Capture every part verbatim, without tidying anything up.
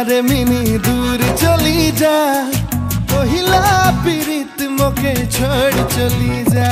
रे मिनी दूर चली जा, पहिला पीड़ित मोके छोड़ चली जा।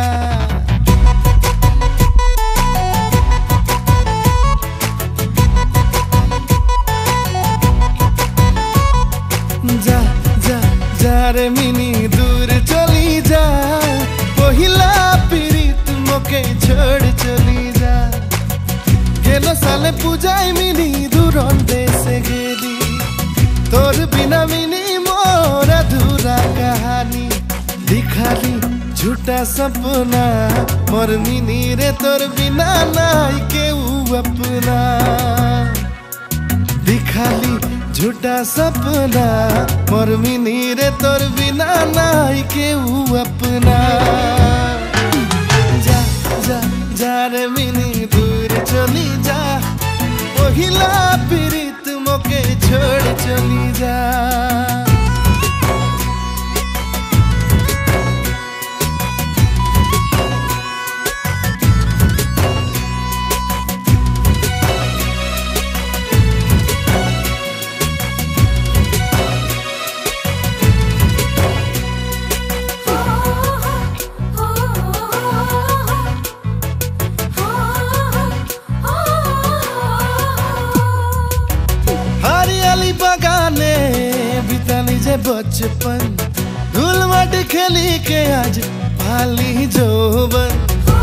जा जा जा रे मिनी दूर चली जा, पहिला पीड़ित मोके छोड़ चली जा। गेलो साले पूजाई मिनी दूर देशे गेली, तोर बिना मिनी मोर अधूरा कहानी। दिखाली झूठा सपना मोर मिनी रे, तोर बिना नाई के ऊ अपना। दिखाली झूठा सपना मोर मिनी रे, तोर बिना नाई के ऊ अपना। जा जा जा रे मिनी दूर चली जा, पहिला पीड़ित मोके छोड़ चली जा। बगाने बिताली जे बचपन, धूल माटी खेली के आज पाली जोबन।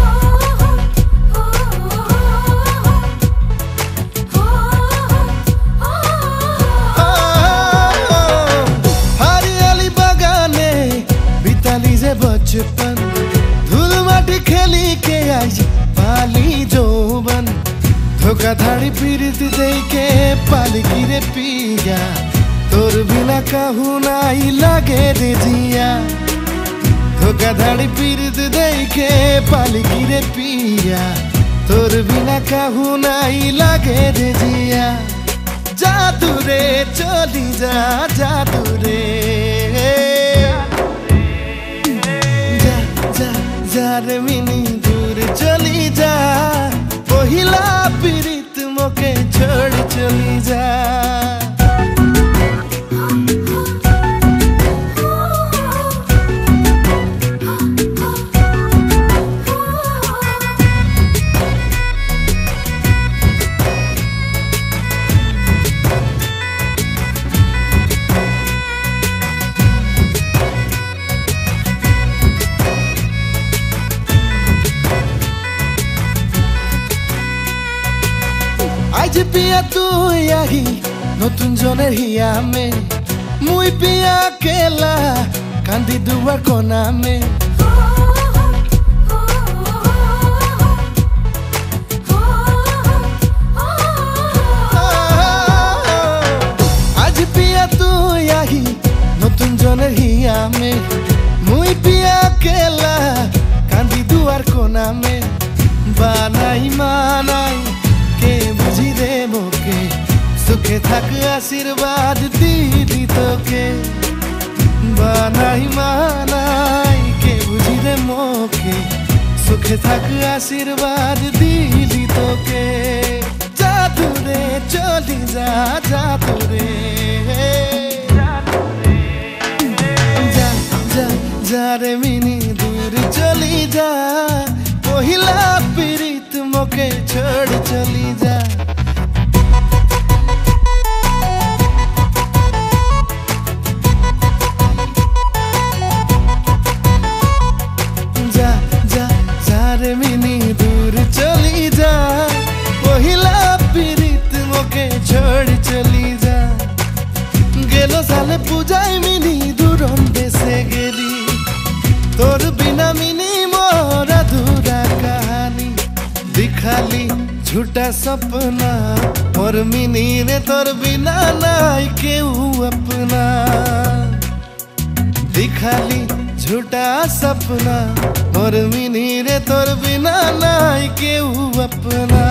हरियाली बगाने बिताली जे बचपन, धूल माटी खेली के आज पाली जोबन। धोखा धाड़ी पीड़ित दे के पाली की रे पिया, तोर बिना कहू नाई लगे रे जिया। धोखा धाड़ी पीड़ित दे के पाली की रे पिया, तोर बिना कहू नाई लगे रे जिया। जादू रे चली जा, जादू रे जा जा जा रे मिनी दूर चली जा, पहिला पीड़ित मोके छोड़ चली जा। आज पिया तू यही नतुन जনের हिया में, मुई पिया केला कांदी दुआर कोना में। आज पिया तू यही नतुन जনের हिया में, मुई पिया केला कांदी दुआर कोना में। बानाई मानाई के बुझी रे मोके, सुखे थक आशीर्वाद दीदी तोके। बानाई मानाई के बुझी रे मोके, सुखे थक आशीर्वाद दीदी तोके। जादू रे चली जा, जादू रे जा जा जा रे मिनी दूर चली जा, पहिला पीड़ित मोके छोड़ चली जा। जा जा जा रे मिनी दूर चली जा, पहिला पीड़ित मोके छोड़ चली जा। गेलो साले पूजाई मिनी दूर देशे गेली, तोर बिना मिनी मोर अधूरा कहानी। दिखाली झूठा सपना मोर मिनी रे, तोर बिना नाई के ऊ अपना। दिखाली झूठा सपना मोर मिनी रे, तोर बिना नाई के ऊ अपना।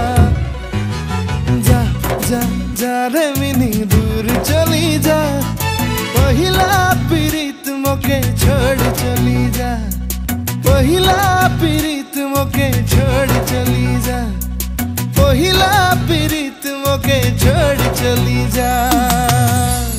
जा जा जा रे मिनी दूर चली जा, पहिला पीड़ित मोके छोड़ चली जा। पहिला पीड़ित मोके छोड़ चली जा, पहिला पीड़ित सबको के छोड़ चली जा।